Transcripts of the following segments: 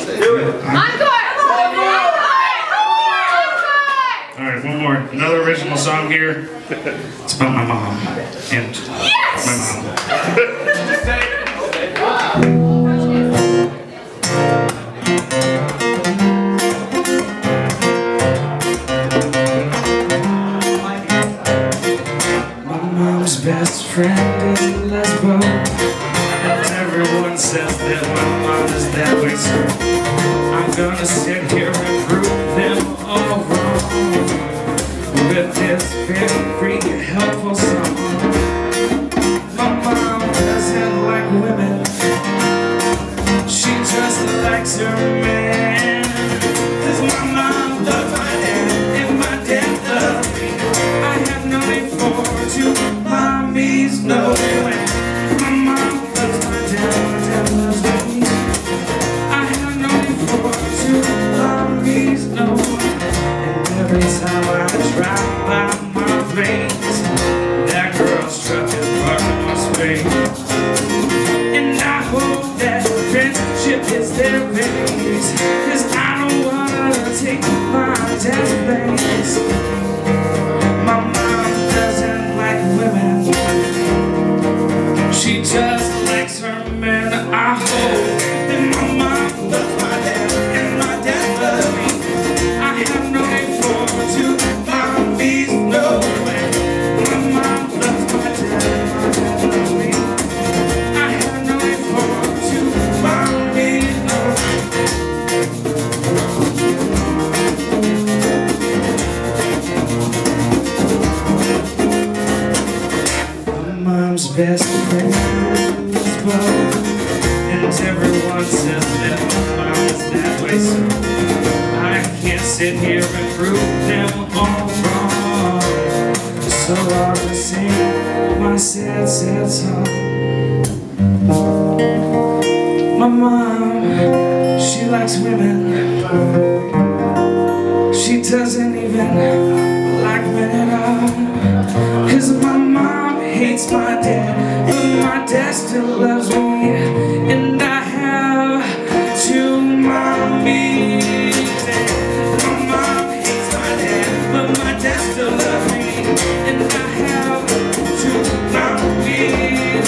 Alright, one more. Another original song here. It's about my mom. And my mom. My mom's best friend is a lesbo. And everyone says that my mom is that way, so I'm gonna sit here and prove them all wrong with this very helpful song. My mom doesn't like women. She just likes her man. 'Cause my mom loves my dad and my dad loves me. I have no need for two mommies, no way. My mom loves my dad loves me. I have no need for two mommies, no way. And every time I drive by my veins, that girl's truck is parked in my space. And I hope that friendship is their base, 'cause I don't wanna take my dad's place. My mom doesn't like women. She just likes her men. I hope that my mom loves my dad and my dad loves me. I have no need for two mommies, no way. My mom loves my dad and my dad loves me. I have no need for two mommies, no way. My mom's best friend is both, and everyone says that my mom is that way, so I can't sit here and prove them all wrong. So I'll just sing my sad, sad song. My mom, she likes women. She doesn't even like men at all. 'Cause my mom hates my dad, but my dad still loves me. And I have two mommies. My mom hates my dad, but my dad still loves me. And I have two mommies.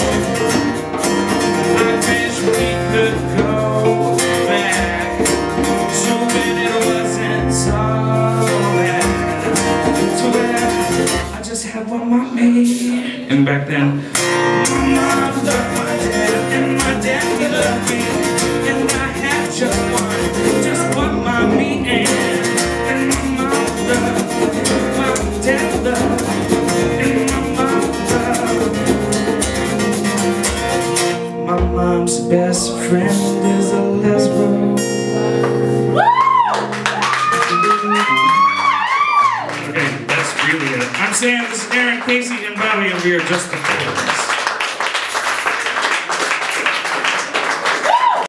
I wish we could go back to when it wasn't so bad, to where I just had one mommy. And back then, my mom loved my dad and my dad loved me. And I had just one mommy, and my mom loved my dad loved, and my mom loved. My mom's best friend is a lesbo. Okay, that's really it. I'm Sam, this is Aaron, Casey, and Bobby, and we are just the fours.